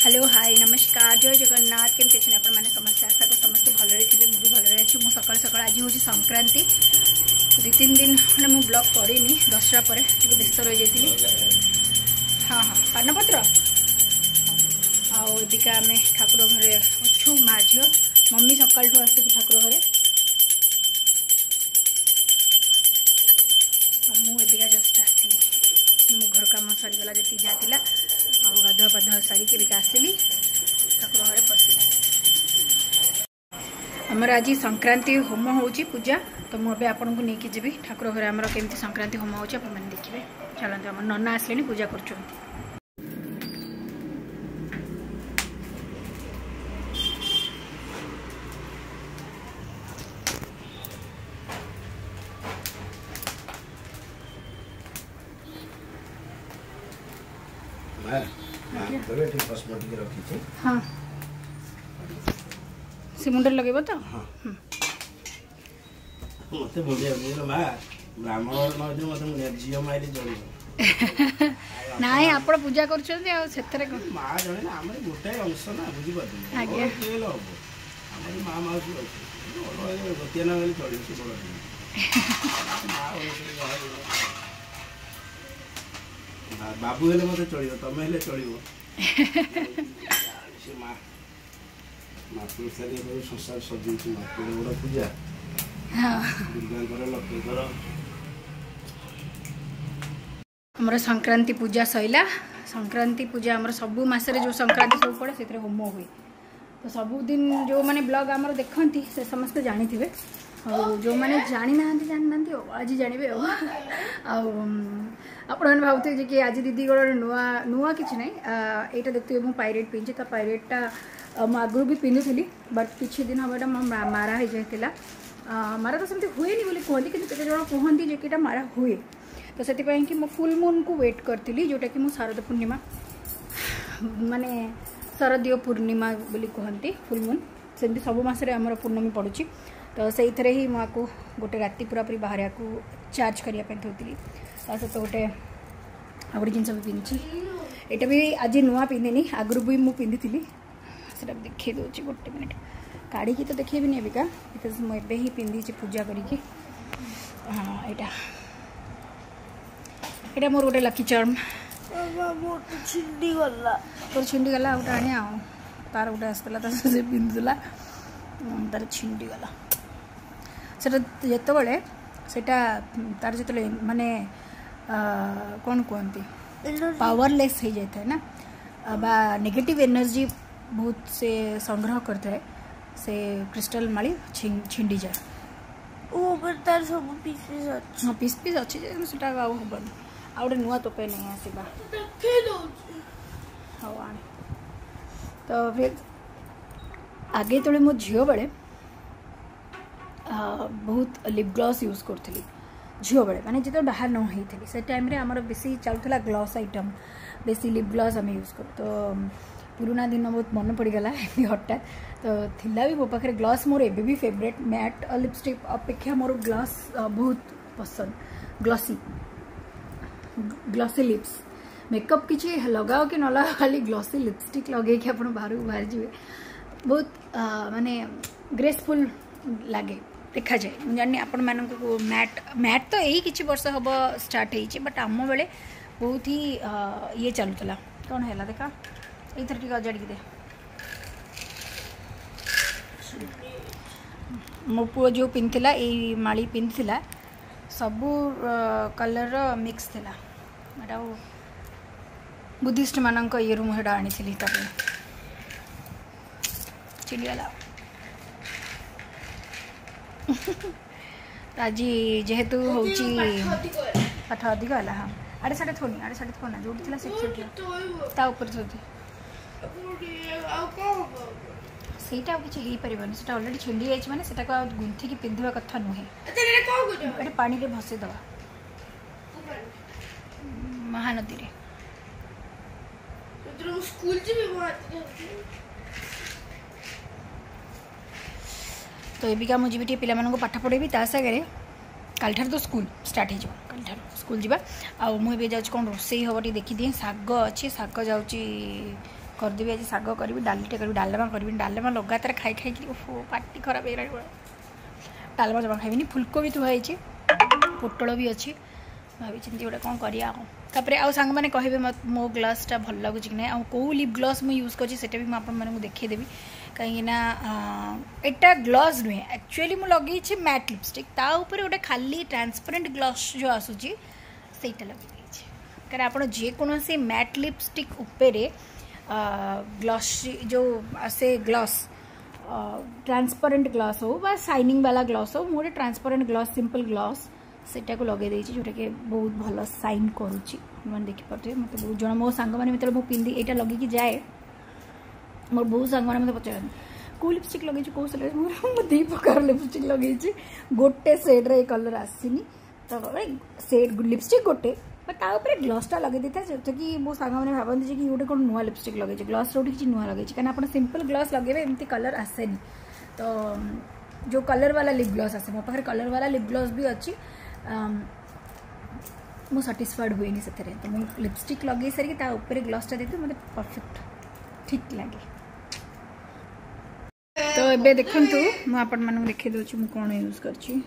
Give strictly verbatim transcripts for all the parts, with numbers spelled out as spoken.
hello hi नमस्कार जय जगन्नाथ केमती अच्छे आप समस्ते आशा को समस्त भलरे थे मुझे भलरे अच्छी मुझे सकाल सकाल आज हूँ संक्रांति दु तीन दिन खंडे मुझे ब्लॉग करनी दसटा पर व्यस्त रही जाती हाँ हाँ पानपत्र आदिका आम ठाकुर घरे अच्छु माँ झील मम्मी सकाल आसिक ठाकुर घरे मुझे जस्ट आसली मो घर कम सरीगला जी जहाँ गाधुआ पाधुआ सारिक आसली ठाकुर घरे पशि आमर आज संक्रांति होम हो पूजा तो मुझे आपन को लेकिन जी ठाकुर घरे आमर केमती संक्रांति होम हो देखिए चलते आम नना आसले पूजा कर हाँ से मुंडर लगे तो हाँ मत ब्राह्मण मत झील माइले चलो ना आप पूजा कर माँ जड़े ना आम गोटे अंश ना बुझीपार आगे माँ माउसी गतिया ना चल बाबू हेले मत चलो तुम हेले चलो संसार सजी गोटे पूजा दुर्गा लक्ष्मीकर आमर संक्रांति पूजा सैला संक्रांति पूजा आमर सबू मसरे जो संक्रांति सब पड़े से होम हुए तो सबुदिन जो मैंने ब्लॉग आमर देखती से समस्त जानी थे और जो मैंने जानी ना जानी ना आज जानवे आपने भावते कि आज दीदी गोटे नुआ नुआ कि ना यहाँ देखते मुझे पायरेट पिंधे तो पायरेटा मुझे आगु भी पिंधुली बट किसी दिन हम यहाँ मो मारा हो जाता मारा तो सेमती हुए बोली कहती कि केते जन कहती जे कि मारा हुए तो से कि मो फुल मून को वेट करी जोटा कि शारद पूर्णिमा माने शारदीय पूर्णिमा बोली कहती फुल मून सेमती सब मसरे आमर पूर्णमी पड़ुची तो से ही मुझे गोटे राति पूरा पूरी बाहर को चार्ज करने थोड़ी सहित गोटे आ गए जिन भी पिंधि यहाँ भी आज नुआ पिंधिनी आगु भी मुझे पिंधि से देखी दूसरी गोटे मिनिट काढ़ी तो देखेबी नहीं अबिका बिकज मुझे ही पिंधि पूजा करी हाँ यहाँ यहाँ मोर गोटे लकी चार्म छिंडी गला तोर छिंडी गला गोटे आने आ तार गोटे आसला से पिंधुला तार छिंडी गला से जिते से तार जो माने कौन कहती पावरलेस हो जाता है ना बा नेगेटिव एनर्जी बहुत से संग्रह करते हैं से क्रिस्टल माली छिंडी जाए ओ तार सब पीस पीस अच्छी हाँ पीस पीस अच्छी से हेबन आ गए नुआ तोपे नहीं आसवा हाँ आने तो फिर आगे तो मो झील बेले बहुत लिप ग्लॉस यूज करी झील बेले माने जो बाहर न होती से टाइम रे आमर बेसी चलूला ग्लॉस आइटम बेसी लिप ग्लॉस आम यूज कर तो पुराना दिन बहुत मन पड़गला हठात तो थिला भी मो पाखे ग्लॉस मोर एबे भी फेवरेट मैट लिपस्टिक अपेक्षा मोर ग्लॉस बहुत पसंद ग्लॉसी ग्लॉसी लिप्स मेकअप किसी लगाओ कि न लगाओ खाली ग्लॉसी लिपस्टिक लगे कि आप बाहर बाहर जाए बहुत माने ग्रेसफुल लगे देखा जाए मुझे जानी आपण मान मैट मैट तो यही किसी वर्ष हम स्टार्ट हो बट आम बेले बहुत ही ये चलूला कौन है देखा इधर टी अजाड़ी दे मो पुओ जो पिंधला यही माली पिंधला सबू कलर मिक्स थिला एटा बुद्धिस्ट मानक ये मुझे आनी चिड़ीगला आज जेहेतु हूँ पाठ अधिक है हाँ आड़े साढ़े थोड़ी आड़े साढ़े थोड़ा जो ता ऊपर थोड़ी ସେଇଟା ଆଉ କିଛି ହେଇପାରିବନି ସେଟା ଅଲରେଡି ଛିଣ୍ଡି ଯାଇଛି ମାନେ ସେଟାକୁ ଆଉ ଗୁନ୍ଥିକି ପିନ୍ଧିବା କଥା ନୁହେଁ ଏଟା ପାଣିରେ ଭସେଇ ଦେବା ମହାନଦୀରେ स्कूल तो एबिका मुझे भी पिला मानक पाठ पढ़ेबी ता सागे कालठार तो स्कूल स्टार्ट हो कालठार स्कूल जावा आ मुझे जाऊँ कौन रोसई हम टी देखी दिए शाग अच्छी शाग जाऊँगी करदेवी आज शाग करी डालीटे करी डालमा करी डालमा लगातार खाई खाई पाटी खराब हो डालमा जमा खाइबी फुलकोबी थुआई पोटल भी अच्छी भाई चिंती गोटे कौन कर सांग मैंने कहे मो ग्लासटा भल लगुच कि ना कौ लिप ग्लस मुझे यूज कर भी मुझे देखीदेवी कहीं एटा ग्लस नुहे एक्चुअली मुझे लगे मैट लिपस्टिक ताऊपर गोटे खाली ट्रांसपेरेंट ग्लस जो आसूची सेटा लगे कारण आप जेकोसी मैट लिपस्टिक उपरे ग्लस जो आसे ग्लस ट्रांसपेरेंट ग्लस हो बा शाइनिंग वाला ग्लस हो मुझे ट्रांसपेरेंट ग्लस सिंपल ग्लस सेटा को लगे देछि जोटा के बहुत भल साइन करुच्ची मैंने देखिपे मत बहुत जन मो सांग मैंने मतलब पिंधि यहाँ लगे जाए मोर बहुत सांग मैंने मतलब पचार कौ लिपस्टिक लगे कौ से दी प्रकार लिपस्टिक लगे गोटे सेड्रे कलर आसनी तो सेड लिपस्टिक गोटे बट तापर ग्लसटा लगे देता जो कि मो सांग मैंने भावती कि गोटे कौन नुआ लिपस्टिक लगे ग्लस गोटे किसी नुआ लगे कहीं आप सिंपल ग्लस लगे एमती कलर आसेनी तो जो कलर वाला लिप ग्लस आसे मो पाखे कलर वाला लिप ग्लस भी अच्छी मो साटिस्फाइड हुए से तो मुझे लिपस्टिक लगे सारी ऊपर ग्लसटा देखते मतलब परफेक्ट ठीक लगे तो ये देखु मुझे देखी दूसरी मुझे कौन यूज कर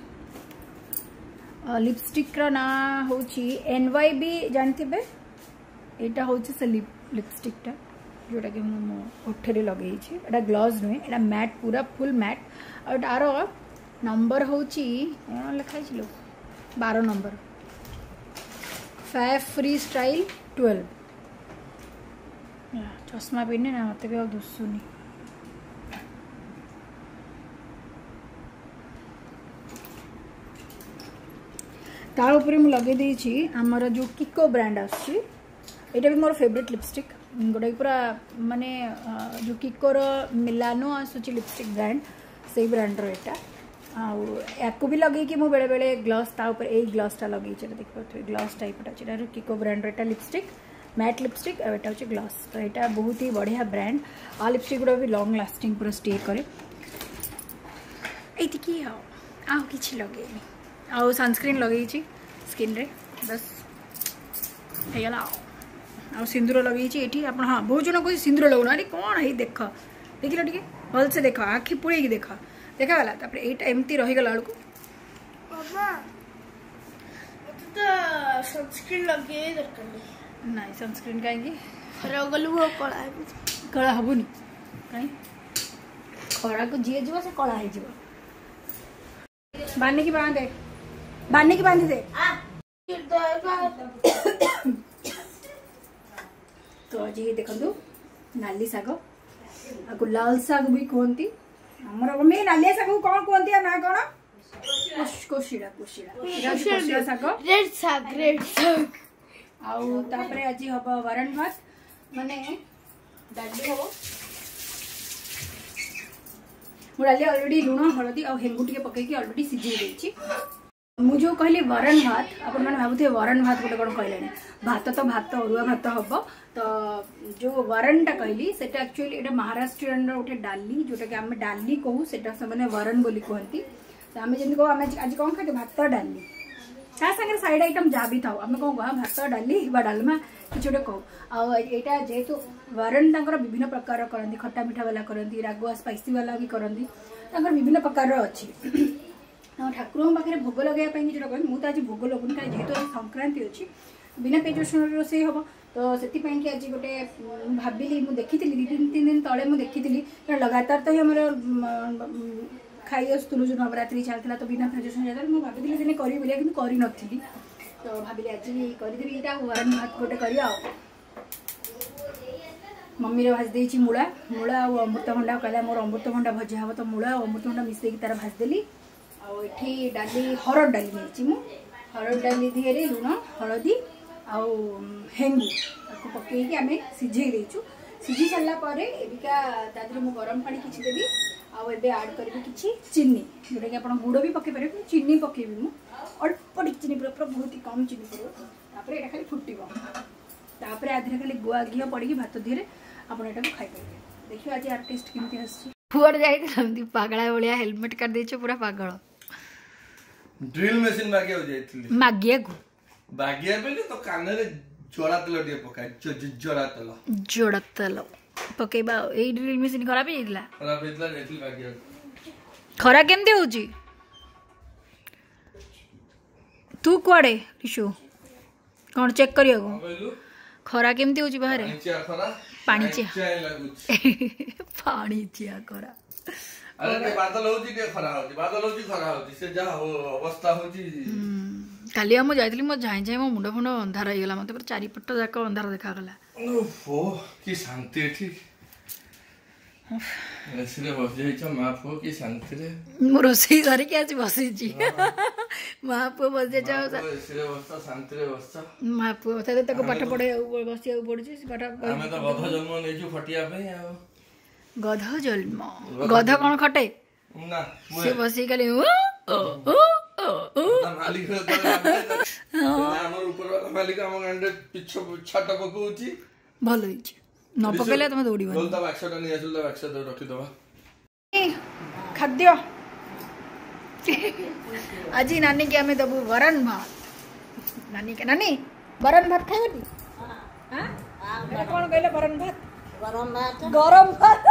लिपस्टिक ना हूँ एन वाई बी जानते यहाँ हूँ से लिप लिपस्टिकटा जोटा कि मो ओठे लगे यहाँ ग्लस नुहे यहाँ मैट पूरा फुल मैट और तार नंबर हूँ कौन लिखाई बारह number fab free style twelve चश्मा पिने ना मत भी आ दुसुनी ता ऊपर मुझे लगे देछि हमर जो किको ब्रांड आछि एटा भी मोर फेवरेट लिपस्टिक गोटे पूरा माने जो किकोर मिलानो आसुची लिपस्टिक ब्रांड से ब्रांड रो या भी लगे कि मुझे बेले बेले ग्लस ताऊपर ए ग्लसटा लगे देख पारे ग्लस टाइप किको ब्रांड एटा लिपस्टिक मैट लिपस्टिक और एटा हूँ ग्लस तो यहाँ बहुत ही बढ़िया ब्रांड आ लिपस्टिक गुड़ा भी लॉन्ग लास्टिंग पूरा स्टे करे ये आउ कि लगे आउ सनस्क्रीन लगे स्किन रे बस होगा आ सिंदूर लगे ये आप हाँ बहुत जन कह सिंदूर लगुन अरे कौन है देख देख लो टे भल से देख आखि पुड़े देख देखा गला तापर एटा एमती रहीगला बेलू सनस्क्रीन लगे दरकार ना सनस्क्रीन कहीं गलु कला कला हेनी कहीं खरा को जी जीव से कला हो बांध की बांधे बांध की बांधी दे तो आज ये देखो नाली शाग आपको लाल शाग भी कहती हमर मम्मी नालिया शाग कौन कहती ना कौन कोशिड़ा कोशिड़ा कोशिड़ा शाग रेड शाग रेड शाग आउ तापरे आज हम वरण भात माने डाली हम डाली अलरेडी लुण हलदी और हेंगू टे पकईकी अलरेडी सिझे देछि मुझे कहली वरण भात अपन मैंने भावुथे वरण भात गोटे कौन कहले भात तो भात अरुआ भात हम तो जो वरणटा कहली से एक्चुअली ये महाराष्ट्रियन गोटे डाली जोटा कि आम डाली कहू से वरण बोली कहती तो आम जमी कह आज कौन खाते भात डाली ता सागर साइड आइटम जहाँ भी था आम कौन कह भात डाली डालमा किसी गोटे कहू आईटा जेहेतु वरण तर विभिन्न प्रकार करती खट्टा मिठा वाला करती रागुआ स्पाइसी वाला भी करती विभिन्न प्रकार अच्छी ठाकुर पाखे भोग लगे जो कहते मुझे आज भोग लगुनि कहीं जेहेतु आज संक्रांति अच्छी बिना पेज रसुण रोसे हम तो से कि आज गोटे भाविली मुझे देखी दी तीन तीन दिन तले मुझे देखी लगातार तो ही आम खाई आसुलु जो नवरात्रि चलता तो बिना पेज रसुण जाता मुझे भाभी दिने करी कि करी तो भाविली आज करदेवी यहाँ वरण भात गोटे कर मम्मी भाज देती मूला मूला और अमृतभंडा कहला मोर अमृतभंडा भजा हम तो मूला और अमृतभंडा मिसेक तार भाजदेली आठी डाली हरड़ डाली नहीं हरड़ डाली दिहरे लुण हलदी आउ हेंगू ताको पकईकी आम सिझे देचु सिझी सारापर एबिका तादरे मु गरम पानी किछि देबी आउ एबे ऐड करबी किछि चीनी जोटा कि आपण गुड़ भी पकई पारे चीनी पकेबी मु अल्प चीनी पूरा पूरा बहुत ही कम चीनी पड़ो तापर एटा खाली फुटिबो तापर आधे खाली गुआ घी पड़ी भात दिहरे आपण एटा को खाई पारे देखियो आज यार टेस्ट केमती आछि फुअर जाई पागला भलिया हेलमेट कर देछो पूरा पागल ड्रिल मशीन मागिया हो जाइतली मागिया को बागिया बेले तो कान रे जोड़ा तेल दिए पका जोड़ा तेल जोड़ा तेल पकेबा एई ड्रिल मशीन खराब ହେଇଥିଲା खराब ହେଇଥିଲା ଯାଇଥିଲି ବାକି खरा केमती होची तू कुआडे टिशू कौन चेक करियो को କହିଲୁ खरा केमती होची बाहर पाणीचिया खरा पाणीचिया चाय लागुଛି पाणीचिया खरा अरे के बादल होची के खरा होची बादल होची खरा होची से जा अवस्था होची काली हम जाइतली म जाई जाई म मुंड फुंड अंधार हो गेला मते पर चारि पट्ट जाक अंधार देखा गला ओहो की शांति एठी ऐसे बस जाई छ मा पो की शांति रे मो रोसई करे के आज बसी छी मा पो बस जा ऐसे बस शांति रे बस मा पो त तको पाठ पढे बसिया पडुची पाठ हमें तो गध जन्म नै छु फटिया पे आ गध जन्म गध कोन खटे ना से बसी खाली ओ ओ ओ मालिक हमर ऊपर वाला मालिक हम गंडे पिछ छाटा पकोची भल होइछ न पकेले तुम दौड़ीबो बोलता बाक्सटा नै आसुलता बाक्सटा रखि दबा खाद्य आज नानी के हमें दबु वरण भात नानी के नानी वरण भात खाइबी हां हां कोन कहले वरण भात गरम भात गरम भात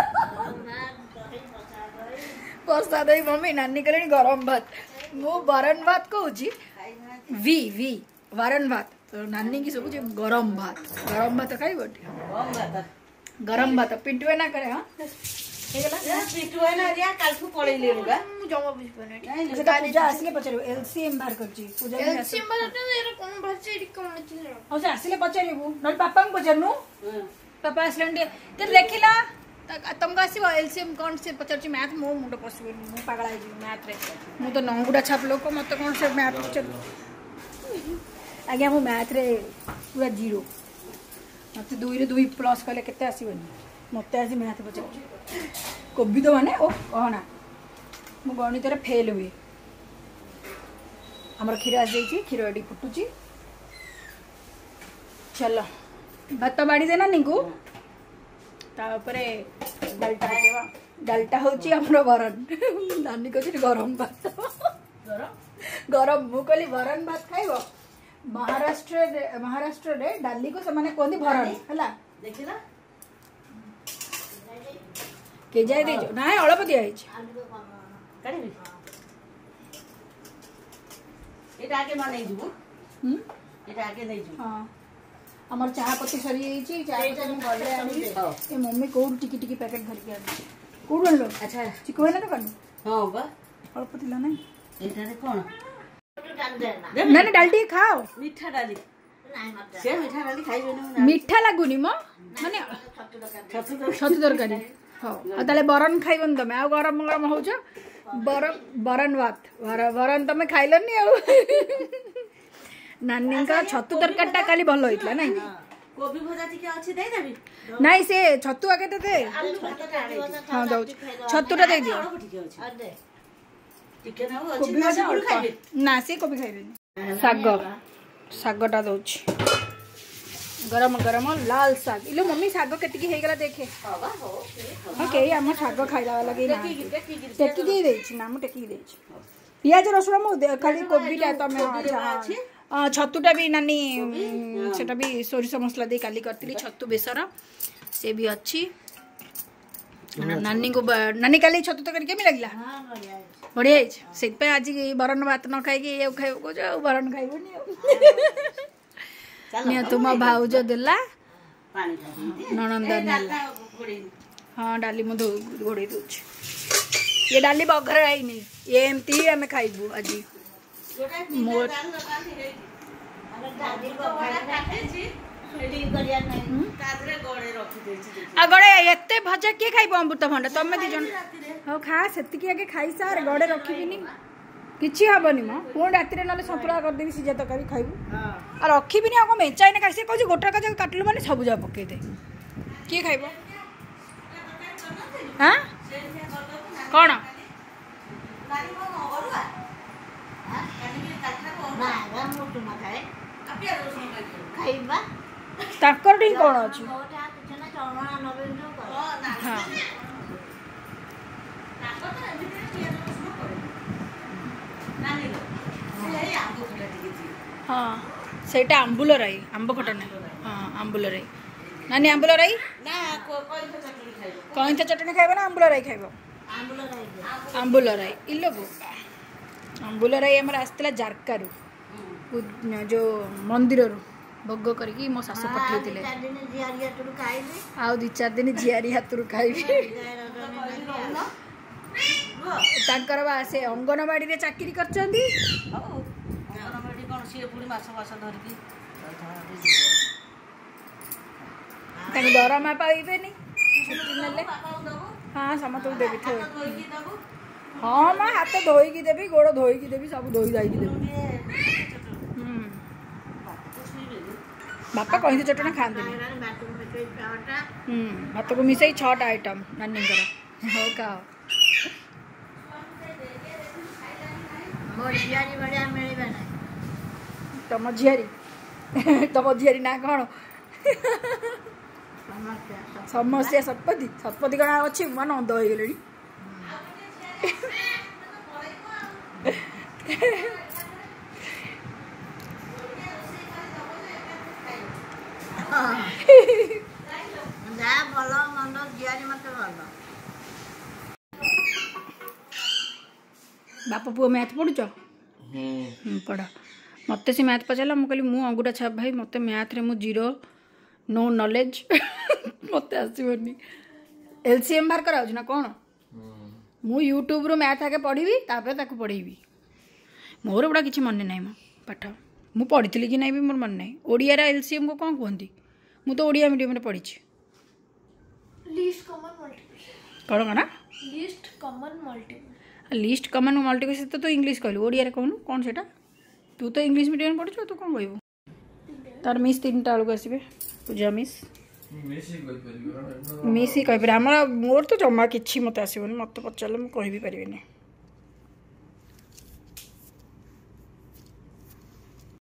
पस्ता दई मम्मी नानी कहले गरम भात मो वरण भात कहूची वी वी वरण भात तो नानी की सब गरम भात गरम भात खाइबो गरम भात गरम भात पिंटुए ना करे हां हेगला पिटुआ ना रिया कालठू पळैले रुगा जमा बुझ पने से पूजा आसले पचरो एलसीएम बाहर करची पूजा एलसीएम बारटा एरो कोन भाचे एडी कोन नथिले औ से आसले पचरिबु न पापा को पचरनु पापा आसले ते देखिला तुमको आसो एलसीएम कौन से पचार मैथ मो मुंड पशु मु पागल है मैथ रे मु तो नंगुडा छाप लोक मत कौन से मैथ पचार आज्ञा मु मैथ रे पूरा जीरो मत दुई रे दुई प्लस कले केते आसीबनी मत आसी मैथ पचार कोबी तो माने ओ कहना मु गणित रे फेल हुई हमर खीर आ जाई छी खीर एडी फुटुची चलो भात बाड़ी देना निकू तापरे डालटा देवा डालटा होची हमरो वरण नानी को छी गरम भात गरम गरम मु कहली वरण भात खाइबो महाराष्ट्र महाराष्ट्र रे डाली को समाने कोंदी भरण हला देखिला के जाय दे जो नाय अळप दिया है काढिबी एटा आगे माने जु हम एटा आगे नै जु हां हमर चाह पत्ती सरी जाई छी चाह पत्ती हम गले आनी ए मम्मी को टिकी टिकी पैकेट भर के आनी को लो अच्छा चिको है ना कन हां बा अळप दिला नै एटा रे कोन ना ना डालटी खाओ मीठा डाली से मीठा डाली खाइबे न मीठा लागुनी म माने छतु तरकारी हां ताले बरन खाइबन तमे आ गरम गरम होछ बरन बरन भात बरन तमे खाइलनी आ नानी का छतु तरकारीटा काली भल होइतला नै कोबी भजा टिके अछि दे देबी नै से छतु आके ते दे हां दउ छतुटा दे दियो टिके ना अछि ना सब खाइबे ना से कोबी खाइबे साग सागटा दउछि गरम गरम लाल साग इलो मम्मी साग केति की हेगला देखे हां बा हो ओके हम साग खाइला लगे ना टेकी दे देछि ना मु टेकी देछि पियाज रसुण मु खाली कोबीटा तमे हां छतुटा भी नानी सेटा भी सोरिष मसला दे काली करतली छतु बेसर से भी अच्छी नानी को नानी काली छतु तो करके भी लगला हां बढ़िया बढ़िया से पे आज बरन भात न खाई के खाइबो को जो बरन खाइबो नि तुम भाउज देला पानी खाई ननंद नेला हां डाली मु घोड़े दूछ ये डाली बघर आई नहीं ये एमती हमें खाइबो आज मोर आ गड़े एते भजा के खाइबो अमृत भंडा तमे दी जन हो खा सेति आगे खाई सार गड़े रखिबिनी किछि हबनी म कोन राति रे नले संतुला कर देबी सिजा तकारी खाइबो आ रखिबिनी आ को मेचाई ने कैसे कहू गोटा का काटलु माने सब जा पके दे के खाइबो हां कोन ताकर ठी कोन अछि हां हां सेटा आंबुल राई आंब खटा ना हां आंबुल राई नानी आंबुल राई ना कईंथा चटनी खाइब ना आंबुल राई खाइब आंबुल राई इलो बोका आंबुल राई आमर आसला जारकारु जो मंदिर भोग करके मो सासु पठे आउ दु चार दिन झियारी हाथ खाइबी तांकर बा से अंगनवाड़ी रे चाकरी करचंदी अंगनवाड़ी कोन से पुरी मास मास धरकी तांग दरमा पाइबे नी छुट्टी नले हां समत देबी थे हां मां हाथ धोई की देबी गोड़ धोई की देबी सब धोई जाई की देबी हम बापा कहीं चटना खांदे हम भात को मिसई छटा आइटम नानी कर हो का मोर झियारी बड़िया मिलबे ना तम झियारी तम झियारी ना कौन समस्या सतपति सतपति कण अच्छी मन अंध हो गले जा भलो मंद झियारी मते भलो बापा पुओ मैथ पढ़ुच पढ़ मत से मैथ पचारा मुझे कहली मु अंगूठा छाप भाई मत मैथ रे मु जीरो नो नॉलेज मत आसबनी एलसीएम बाहर करा ना कौन मु यूट्यूब रो मैथ आगे पढ़ी तापर ताको पढ़ेबी मोर गुड़ा किसी मन ना मो पाठ मु पढ़ी कि नहीं भी मोर मन ना ओडिया एलसीएम को कौन कहती मु तो ओडिया मीडियम रे पढ़ी लिस्ट कॉमन मल्टीपल कौन कौन list common multiple list common multiple तो तो इंग्लिश कहलु ओडिया रे कहनु कौन सेटा तू तो इंग्लिश मीडियम पढ़ु तू कौन कहबो तार मिस तीन टा बेलू आसबे पूजा मिस मिस ही कह पारे मोर तो जमा कि मत आसबनी मत पचारे मुझे कह भी पारे